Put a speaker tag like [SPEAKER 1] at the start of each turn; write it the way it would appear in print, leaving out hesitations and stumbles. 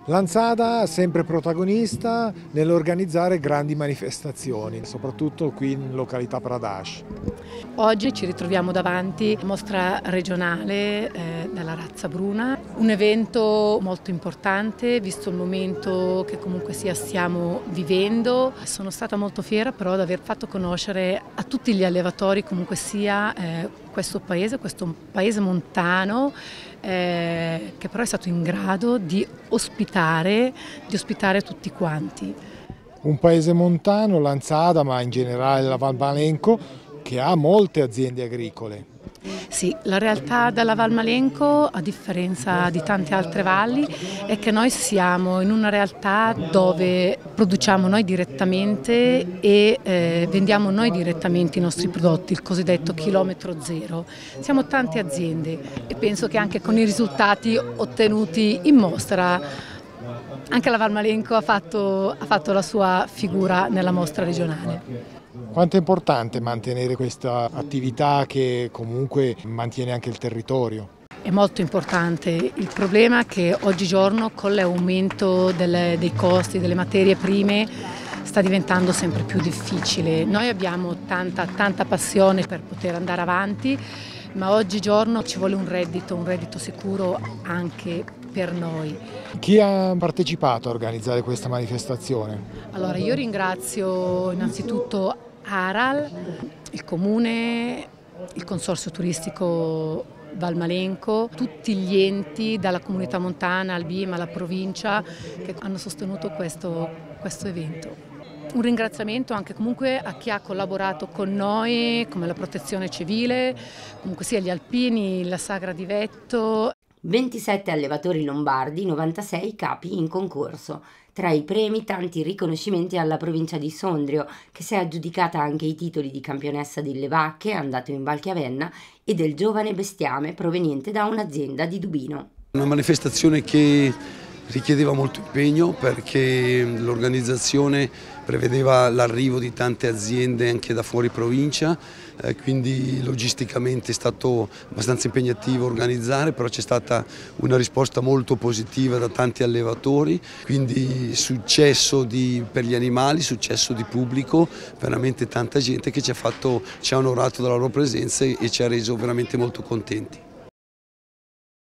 [SPEAKER 1] Lanzada sempre protagonista nell'organizzare grandi manifestazioni, soprattutto qui in località Pradash.
[SPEAKER 2] Oggi ci ritroviamo davanti alla mostra regionale della razza bruna, un evento molto importante visto il momento che comunque sia stiamo vivendo. Sono stata molto fiera però di aver fatto conoscere a tutti gli allevatori comunque sia questo paese montano che però è stato in grado di ospitare tutti quanti.
[SPEAKER 1] Un paese montano, Lanzada, ma in generale la Val Malenco, che ha molte aziende agricole.
[SPEAKER 2] Sì, la realtà della Val Malenco, a differenza di tante altre valli, è che noi siamo in una realtà dove produciamo noi direttamente e vendiamo noi direttamente i nostri prodotti, il cosiddetto chilometro zero. Siamo tante aziende e penso che anche con i risultati ottenuti in mostra anche la Val Malenco ha fatto la sua figura nella mostra regionale.
[SPEAKER 1] Quanto è importante mantenere questa attività che comunque mantiene anche il territorio?
[SPEAKER 2] È molto importante, il problema è che oggigiorno con l'aumento dei costi delle materie prime sta diventando sempre più difficile. Noi abbiamo tanta passione per poter andare avanti, ma oggigiorno ci vuole un reddito sicuro anche per noi.
[SPEAKER 1] Chi ha partecipato a organizzare questa manifestazione?
[SPEAKER 2] Allora, io ringrazio innanzitutto ARAL, il Comune, il Consorzio Turistico Val Malenco, tutti gli enti dalla comunità montana al BIM alla provincia che hanno sostenuto questo evento. Un ringraziamento anche comunque a chi ha collaborato con noi, come la Protezione Civile, comunque sia gli alpini, la Sagra di Vetto.
[SPEAKER 3] 27 allevatori lombardi, 96 capi in concorso. Tra i premi tanti riconoscimenti alla provincia di Sondrio, che si è aggiudicata anche i titoli di campionessa delle vacche, andato in Val Chiavenna, e del giovane bestiame proveniente da un'azienda di Dubino.
[SPEAKER 4] Una manifestazione che richiedeva molto impegno perché l'organizzazione prevedeva l'arrivo di tante aziende anche da fuori provincia, quindi logisticamente è stato abbastanza impegnativo organizzare, però c'è stata una risposta molto positiva da tanti allevatori, quindi successo per gli animali, successo di pubblico, veramente tanta gente che ci ha onorato della loro presenza e ci ha reso veramente molto contenti.